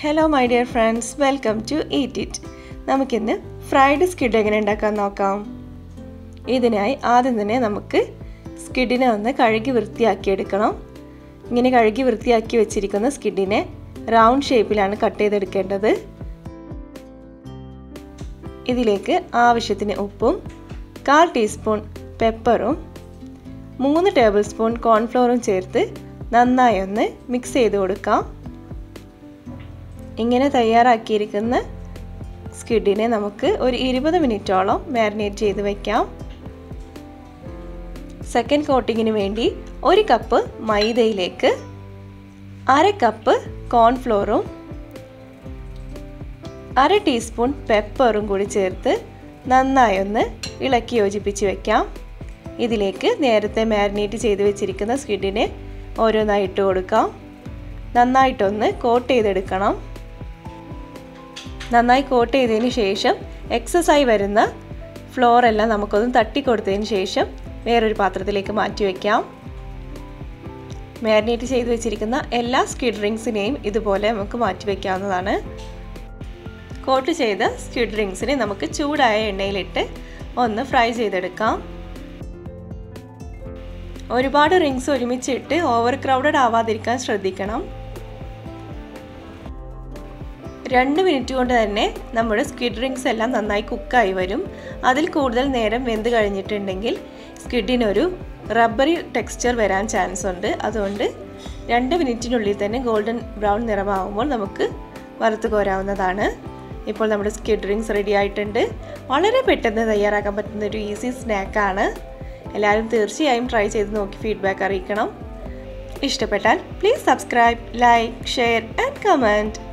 Hello my dear friends, welcome to Eat It. നമുക്കിന്ന് fried squid എങ്ങനെ ഉണ്ടാക്കാൻ നോക്കാം. ഇതിനായി ആദ്യം തന്നെ നമുക്ക് സ്ക്വിഡിനെ ഒന്ന് കഴുകി വൃത്തിയാക്കി എടുക്കണം. ഇങ്ങനെ കഴുകി വൃത്തിയാക്കി വെച്ചിരിക്കുന്ന സ്ക്വിഡിനെ റൗണ്ട് ഷേപ്പിലാണ് കട്ട് ചെയ്തെടുക്കേണ്ടത്. ഇതിലേക്ക് ആവശ്യത്തിന് ഉപ്പും 1/4 ടീസ്പൂൺ പെപ്പറും 3 ടേബിൾ സ്പൂൺ കോൺഫ്ലോറും ചേർത്ത് നന്നായി ഒന്ന് മിക്സ് ചെയ്ത് കൊടുക്കാം. ഇങ്ങനെ തയ്യാറാക്കിയിരിക്കുന്ന സ്ക്വിഡിനെ നമുക്ക് ഒരു 20 മിനിറ്റോളം മാരിനേറ്റ് ചെയ്ത് വെക്കാം. സെക്കൻഡ് കോട്ടിങ്ങിന് വേണ്ടി 1 കപ്പ് മൈദയിലേക്ക് 1/2 കപ്പ് കോൺഫ്ലോറും 1/2 ടീസ്പൂൺ പെപ്പറും കൂടി ചേർത്ത് നന്നായി ഒന്ന് ഇളക്കി യോജിപ്പിച്ച് വെക്കാം. ഇതിലേക്ക് നേരത്തെ മാരിനേറ്റ് ചെയ്ത് വെച്ചിരിക്കുന്ന സ്ക്വിഡിനെ ഓരോന്നായി ഇട്ട് കൊടുക്കാം. നന്നായിട്ടൊന്ന് കോട്ട് ചെയ്തെടുക്കണം. നന്നായി കോട്ട് ചെയ്തതിന് ശേഷം എക്സസായി വരുന്ന ഫ്ലോർ എല്ലാം നമുക്കൊന്ന് തട്ടിക്കൊടുത്തതിന് ശേഷം വേറൊരു പാത്രത്തിലേക്ക് മാറ്റി വയ്ക്കാം. മാരിനേറ്റ് ചെയ്ത് വെച്ചിരിക്കുന്ന എല്ലാ സ്ക്വിഡ് റിങ്സിനെയും ഇതുപോലെ നമുക്ക് മാറ്റി വയ്ക്കാവുന്നതാണ്. കോട്ട് ചെയ്ത സ്ക്വിഡ് റിങ്സിനെ നമുക്ക് ചൂടായ എണ്ണയിലിട്ട് ഒന്ന് ഫ്രൈ ചെയ്തെടുക്കാം. ഒരുപാട് റിങ്സ് ഒരുമിച്ചിട്ട് ഓവർ ക്രൗഡഡ് ആവാതിരിക്കാൻ ശ്രദ്ധിക്കണം. 2 മിനിറ്റ് കൊണ്ട് തന്നെ നമ്മുടെ സ്ക്വിഡ് റിങ്സ് എല്ലാം നന്നായി കുക്കായി വരും. അതിൽ കൂടുതൽ നേരം വെന്ത് കഴിഞ്ഞിട്ടുണ്ടെങ്കിൽ സ്ക്വിഡിനൊരു റബ്ബറി ടെക്സ്ചർ വരാൻ ചാൻസ് ഉണ്ട്. അതുകൊണ്ട് 2 മിനിറ്റിനുള്ളിൽ തന്നെ ഗോൾഡൻ ബ്രൗൺ നിറമാകുമ്പോൾ നമുക്ക് വറുത്ത് കോരാവുന്നതാണ്. ഇപ്പോൾ നമ്മുടെ സ്ക്വിഡ് റിങ്സ് റെഡി ആയിട്ടുണ്ട്. വളരെ പെട്ടെന്ന് തയ്യാറാക്കാൻ പറ്റുന്ന ഒരു ഈസി സ്നാക്കാണ്. എല്ലാവരും തീർച്ചയായും ട്രൈ ചെയ്ത് നോക്കി ഫീഡ്ബാക്ക് അറിയിക്കണം. ഇഷ്ടപ്പെട്ടാൽ please subscribe, like, share and comment.